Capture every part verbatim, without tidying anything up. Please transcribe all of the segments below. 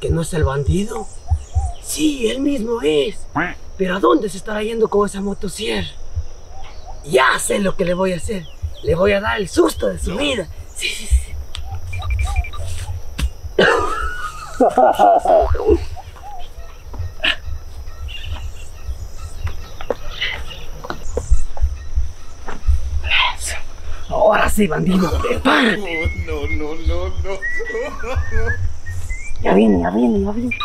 que no es el bandido? Sí, él mismo es. Pero ¿a dónde se estará yendo con esa motosierra? Ya sé lo que le voy a hacer. Le voy a dar el susto de su vida. Sí, sí, sí. Ahora sí, bandido, prepárate. No, no, no, no. Ya viene, ya viene, ya viene.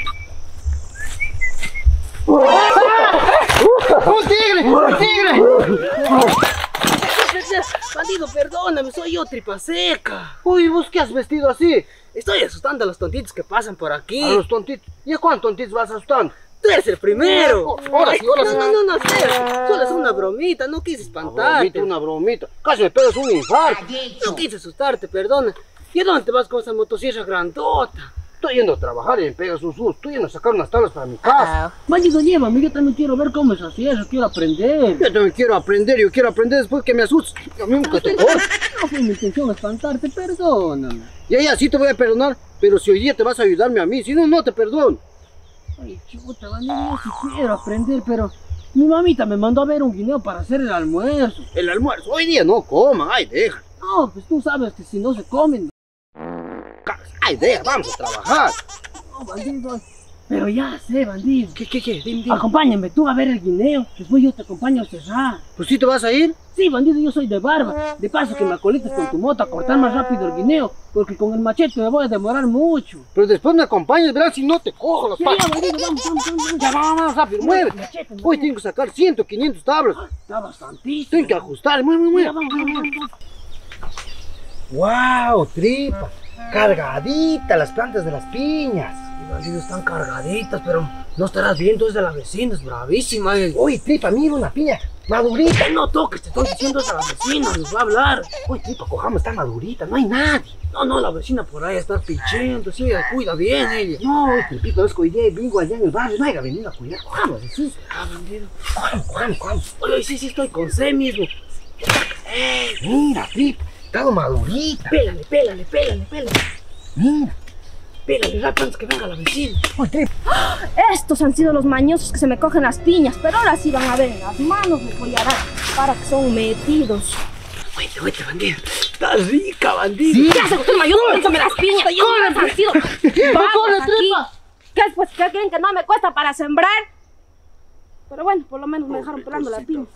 ¡Un tigre! ¡Un tigre! Bandido, perdóname, soy yo, tripa seca. Uy, ¿vos qué has vestido así? Estoy asustando a los tontitos que pasan por aquí. A los tontitos. ¿Y a cuántos tontitos vas asustando? Tú eres el primero. Oh, ahora sí, ahora sí. No, no, no, no, sé. Solo es una bromita, no quise Una espantarte. bromita, una bromita. Casi me pegas un infarto. No quise asustarte, perdona. ¿Y a dónde te vas con esa motosierra grandota? Estoy yendo a trabajar y me pegas un susto. Estoy yendo a sacar unas tablas para mi casa. Bandido, llévame, yo también quiero ver cómo se sierra, quiero aprender. Yo también quiero aprender, yo quiero aprender después que me asustes. A mí nunca te corto. No fue mi intención espantarte, perdóname. Ya, ya, sí te voy a perdonar, pero si hoy día te vas a ayudarme a mí, si no, no te perdono. Ay, chuta, bandido, yo sí quiero aprender, pero mi mamita me mandó a ver un guineo para hacer el almuerzo. El almuerzo, hoy día no coman, ay, deja. No, pues tú sabes que si no se comen. Ay, deja, vamos a trabajar. No, bandido. Pero ya sé, bandido. ¿Qué, qué, qué? Dime, dime. Acompáñame tú a ver el guineo, después yo te acompaño a cerrar. ¿Pues sí te vas a ir? Sí, bandido, yo soy de barba. De paso que me acolites con tu moto a cortar más rápido el guineo, porque con el machete me voy a demorar mucho. Pero después me acompañas, verás si no te cojo los Sí, pasos. ya, bandido, vamos, vamos, vamos, vamos. Ya, vamos, vamos, rápido, muévete. Machete, Hoy machete. tengo que sacar cien, quinientos tablas. Está bastantísimo. Tengo que ajustar, mueve, mueve. Ya, vamos, vamos, vamos. ¡Wow, tripa! Cargadita las plantas de las piñas. Los bandidos están cargaditas, pero no estarás viendo, es de la vecina, es bravísima. Eh. Oye, tripa, mira una piña madurita. No toques, te estoy diciendo, es de la vecina, nos va a hablar. Oye, tripa, cojamos, está madurita, no hay nadie. No, no, la vecina por ahí está pichando, sí, cuida bien ella. No, tripito, es que hoy día vengo allá en el barrio, no haya venido a cuidar. Cojamos, sí. Ah, bandido. Cojamos, cojamos, cojamos. Oye, sí, sí, estoy con C mismo. Eh, Mira, tripa, está madurita. pélale, pélale, pélale, pélale. Mira. Pélale rápido antes que venga la vecina. Oye, tripa. Estos han sido los mañosos que se me cogen las piñas, pero ahora sí van a ver en las manos les voy a dar para que son metidos. Oíste, oíste, bandido. Está rica, bandido. Sí. ¿Qué hace usted mañoso comiéndome las piñas? Ellos han sido vagos corre, aquí. tripa! ¿Qué, pues, ¿Qué creen que no me cuesta para sembrar? Pero bueno, por lo menos me dejaron pelando la piña.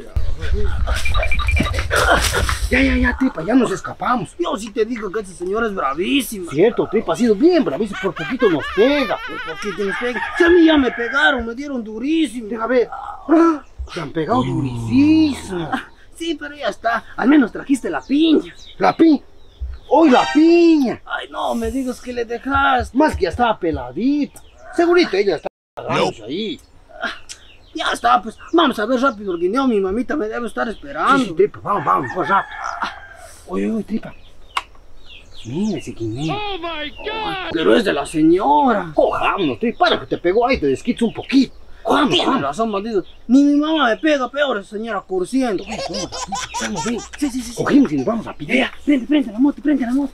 Ya, ya, ya, tripa, ya nos escapamos. Yo sí te digo que esta señora es bravísima. Cierto, tripa, ha sido bien bravísimo, por poquito nos pega. ¿Por qué te les pegan? Si a mí ya me pegaron, me dieron durísimo. Deja ver. Ah, te han pegado durísimo. Sí, pero ya está. Al menos trajiste la piña. La piña. ¡Hoy la piña! Ay, no me digas que le dejaste. Más que ya estaba peladita. Segurito ella está agarrándose ahí. Ya está, pues vamos a ver rápido el guineo. Mi mamita me debe estar esperando. Sí, sí, tripa, vamos, vamos, pues rápido. Oye, oye, tripa. Mira ese guineo. Oh my God. Pero es de la señora. Cojámonos, tripa, para que te pegó ahí, te desquites un poquito. Vamos, Tiene vamos. razón, bandido. Ni mi mamá me pega, peor esa señora cursiendo. Estamos bien. Sí, sí, sí, sí. Cogimos y nos vamos a Ya, pillar. ya, prende, prende la moto, prende la moto.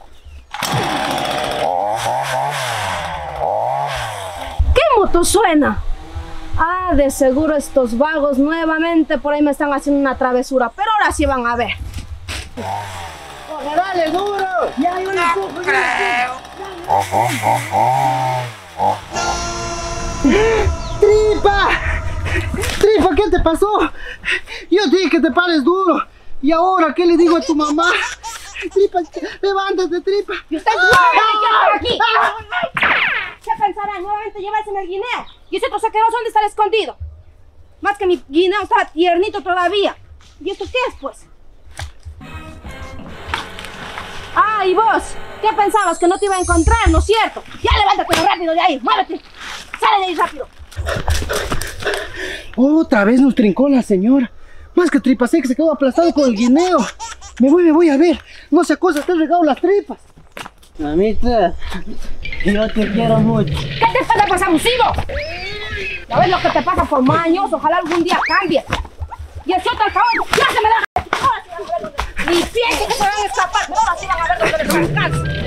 ¿Qué moto suena? Ah, de seguro estos vagos nuevamente por ahí me están haciendo una travesura, pero ahora sí van a ver. ¡Corre, dale, duro! Ya, yo le empujo, yo le empujo. ¡Tripa! ¡Tripa, qué te pasó! Yo te dije que te pares duro. ¿Y ahora qué le digo a tu mamá? Tripa, levántate, tripa. ¿Y ustedes nuevamente qué hacen aquí? ¿Qué pensarán? Nuevamente llevarse en el guineo. ¿Y ese otro saqueroso dónde está escondido? Más que mi guineo está tiernito todavía. ¿Y esto qué es, pues? Ah, ¿y vos? ¿Qué pensabas? Que no te iba a encontrar, ¿no es cierto? Ya levántate rápido de ahí, muévete. Sale de ahí rápido. Otra vez nos trincó la señora. Más que tripa seca, se quedó aplastado con el guineo. Me voy, me voy a ver. No se acusa, te he regado las tripas. Mamita, yo te quiero mucho. ¿Qué te pasa, pues, abusivo? Ya ves lo que te pasa por maños, ojalá algún día cambie. Y el otro al favor, ya se me da. Ahora sí van a ver dónde. Ni piensen que se van a escapar, pero ahora sí van a ver dónde les alcanza.